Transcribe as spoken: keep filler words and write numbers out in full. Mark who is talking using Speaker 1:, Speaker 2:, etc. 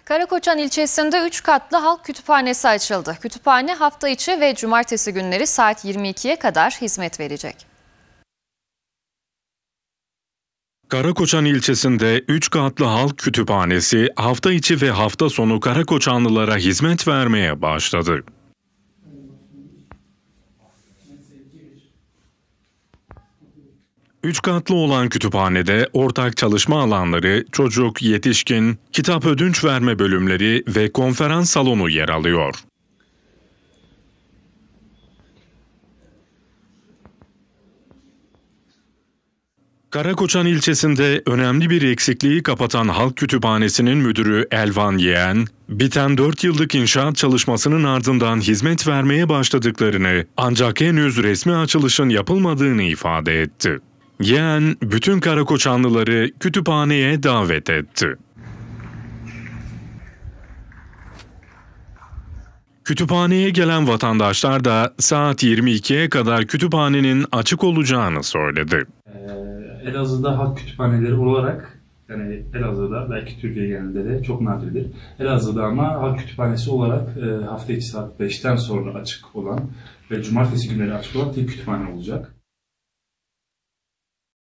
Speaker 1: Karakoçan ilçesinde üç katlı halk kütüphanesi açıldı. Kütüphane hafta içi ve cumartesi günleri saat yirmi ikiye kadar hizmet verecek.
Speaker 2: Karakoçan ilçesinde üç katlı halk kütüphanesi hafta içi ve hafta sonu Karakoçanlılara hizmet vermeye başladı. Üç katlı olan kütüphanede ortak çalışma alanları, çocuk, yetişkin, kitap ödünç verme bölümleri ve konferans salonu yer alıyor. Karakoçan ilçesinde önemli bir eksikliği kapatan halk kütüphanesinin müdürü Elvan Yeğen, biten dört yıllık inşaat çalışmasının ardından hizmet vermeye başladıklarını ancak henüz resmi açılışın yapılmadığını ifade etti. Yeğen, bütün Karakoçanlıları kütüphaneye davet etti. Kütüphaneye gelen vatandaşlar da saat yirmi ikiye kadar kütüphanenin açık olacağını söyledi.
Speaker 3: Ee, Elazığ'da halk kütüphaneleri olarak, yani Elazığ'da belki Türkiye genelinde de çok nadirdir. Elazığ'da ama halk kütüphanesi olarak e, hafta içi saat beşten sonra açık olan ve cumartesi günleri açık olan tek kütüphane olacak.